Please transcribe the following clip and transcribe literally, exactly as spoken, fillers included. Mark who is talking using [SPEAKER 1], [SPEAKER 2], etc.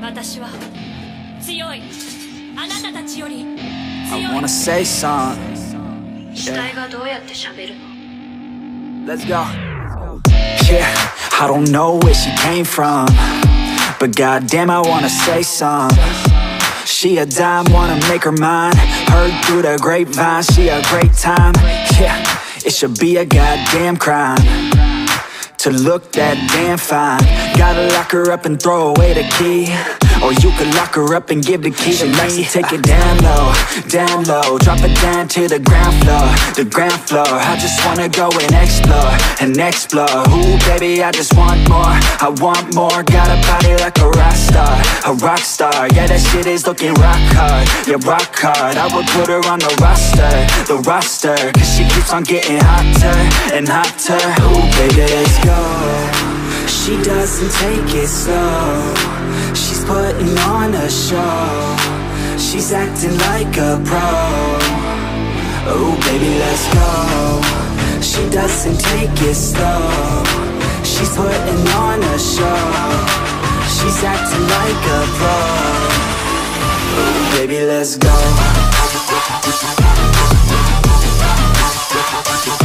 [SPEAKER 1] 私は強い。あなたたちより強い。
[SPEAKER 2] I wanna say something.
[SPEAKER 1] 死体がどうやって喋るの？
[SPEAKER 2] Let's go. Yeah, I don't know where she came from, but goddamn, I wanna say some. She a dime, wanna make her mine. Heard through the grapevine, she a great time. Yeah, it should be a goddamn crime to look that damn fine. Gotta lock her up and throw away the key, or you could lock her up and give the key to me. Take it down low, down low, drop it down to the ground floor, the ground floor. I just wanna go and explore, and explore. Ooh, baby, I just want more, I want more. Got a body like a rock star, a rock star. Yeah, that shit is looking rock hard, yeah, rock hard. I would put her on the roster, the roster, cause she keeps on getting hotter and hotter. Ooh, baby, let's go. She doesn't take it slow, she's putting on a show. She's acting like a pro. Oh baby, let's go. She doesn't take it slow, she's putting on a show. She's acting like a pro. Oh baby, let's go.